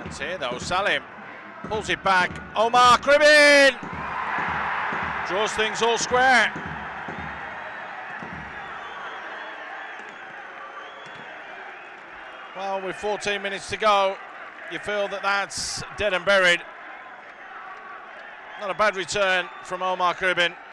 Chance here though, Salim pulls it back. Omar Khribin draws things all square. Well, with 14 minutes to go, you feel that that's dead and buried. Not a bad return from Omar Khribin.